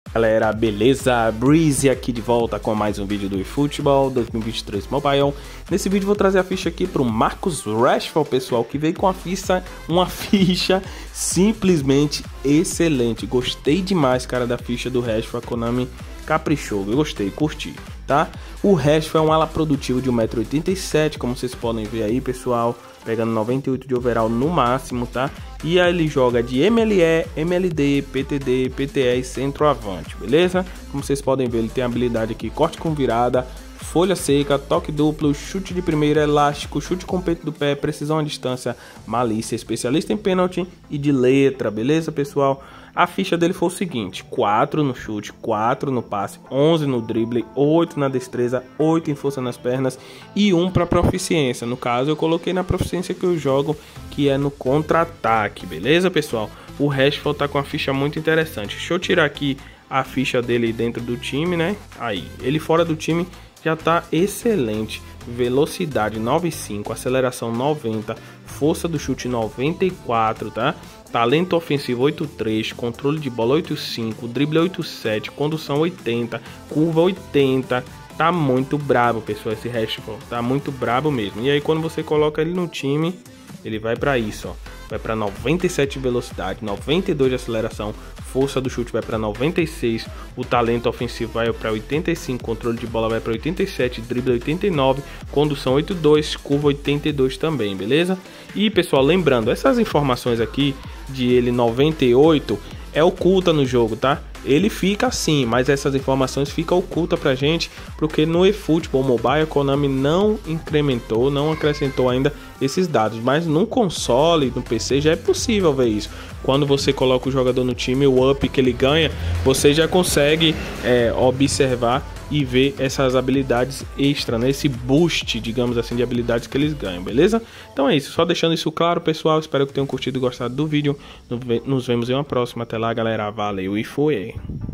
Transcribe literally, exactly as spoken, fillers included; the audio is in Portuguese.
Galera, beleza? Breezy aqui de volta com mais um vídeo do eFootball dois mil e vinte e três Mobile. Nesse vídeo vou trazer a ficha aqui pro Marcus Rashford, pessoal, que veio com a ficha, uma ficha simplesmente excelente. Gostei demais, cara, da ficha do Rashford. A Konami caprichou, eu gostei, curti, tá? O Rashford é um ala produtivo de um metro e oitenta e sete, como vocês podem ver aí, pessoal, pegando noventa e oito de overall no máximo, tá? E aí ele joga de M L E, M L D, P T D, P T E e centroavante, beleza? Como vocês podem ver, ele tem a habilidade aqui, corte com virada, folha seca, toque duplo, chute de primeira, elástico, chute com peito do pé, precisão à distância, malícia, especialista em pênalti e de letra, beleza, pessoal? A ficha dele foi o seguinte: quatro no chute, quatro no passe, onze no drible, oito na destreza, oito em força nas pernas e um para proficiência. No caso, eu coloquei na proficiência que eu jogo, que é no contra-ataque, beleza, pessoal? O Rashford tá com uma ficha muito interessante. Deixa eu tirar aqui a ficha dele dentro do time, né? Aí, ele fora do time já tá excelente. Velocidade nove vírgula cinco, aceleração noventa, força do chute noventa e quatro, tá? Talento ofensivo oitenta e três, controle de bola oitenta e cinco, drible oitenta e sete, condução oitenta, curva oitenta. Tá muito brabo, pessoal, esse Rashford. Tá muito brabo mesmo. E aí quando você coloca ele no time, ele vai para isso, ó. Vai para noventa e sete de velocidade, noventa e dois de aceleração, força do chute vai para noventa e seis, o talento ofensivo vai para oitenta e cinco, controle de bola vai para oitenta e sete, drible oitenta e nove, condução oitenta e dois, curva oitenta e dois também, beleza? E pessoal, lembrando, essas informações aqui de ele noventa e oito é oculta no jogo, tá? Ele fica assim, mas essas informações ficam ocultas pra gente, porque no eFootball Mobile a Konami não incrementou, não acrescentou ainda esses dados, mas no console, no P C já é possível ver isso. Quando você coloca o jogador no time, o up que ele ganha, você já consegue é, observar e ver essas habilidades extra, né? Esse boost, digamos assim, de habilidades que eles ganham, beleza? Então é isso, só deixando isso claro, pessoal. Espero que tenham curtido e gostado do vídeo. Nos vemos em uma próxima. Até lá, galera. Valeu e fui!